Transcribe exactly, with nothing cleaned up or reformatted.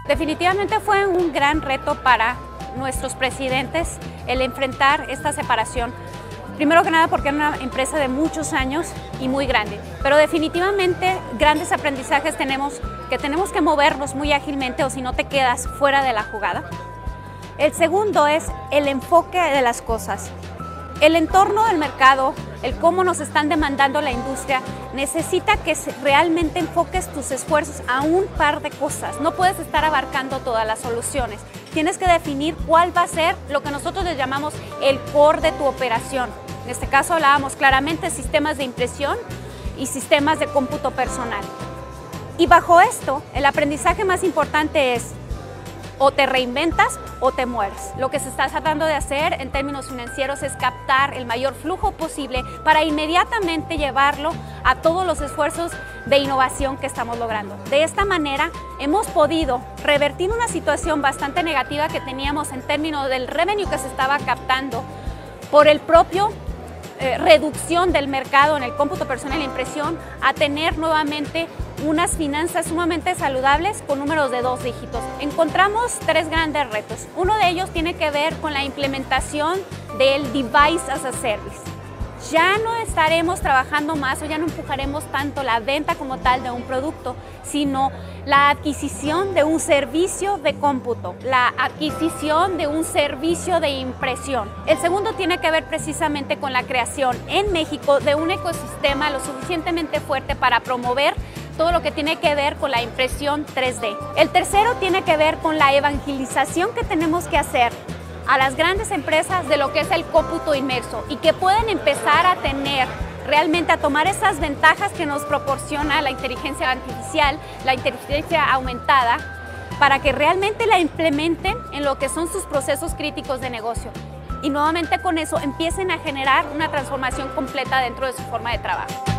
Definitivamente fue un gran reto para nuestros presidentes el enfrentar esta separación. Primero que nada porque era una empresa de muchos años y muy grande, pero definitivamente grandes aprendizajes tenemos, que tenemos que movernos muy ágilmente o si no te quedas fuera de la jugada. El segundo es el enfoque de las cosas. El entorno del mercado, el cómo nos están demandando la industria, necesita que realmente enfoques tus esfuerzos a un par de cosas. No puedes estar abarcando todas las soluciones. Tienes que definir cuál va a ser lo que nosotros les llamamos el core de tu operación. En este caso hablábamos claramente de sistemas de impresión y sistemas de cómputo personal. Y bajo esto, el aprendizaje más importante es o te reinventas o te mueres. Lo que se está tratando de hacer en términos financieros es captar el mayor flujo posible para inmediatamente llevarlo a todos los esfuerzos de innovación que estamos logrando. De esta manera hemos podido revertir una situación bastante negativa que teníamos en términos del revenue que se estaba captando por el propio eh, reducción del mercado en el cómputo personal e impresión a tener nuevamente unas finanzas sumamente saludables con números de dos dígitos. Encontramos tres grandes retos. Uno de ellos tiene que ver con la implementación del Device as a Service. Ya no estaremos trabajando más o ya no empujaremos tanto la venta como tal de un producto, sino la adquisición de un servicio de cómputo, la adquisición de un servicio de impresión. El segundo tiene que ver precisamente con la creación en México de un ecosistema lo suficientemente fuerte para promover todo lo que tiene que ver con la impresión tres D. El tercero tiene que ver con la evangelización que tenemos que hacer a las grandes empresas de lo que es el cómputo inmerso y que pueden empezar a tener, realmente a tomar esas ventajas que nos proporciona la inteligencia artificial, la inteligencia aumentada, para que realmente la implementen en lo que son sus procesos críticos de negocio. Y nuevamente con eso empiecen a generar una transformación completa dentro de su forma de trabajo.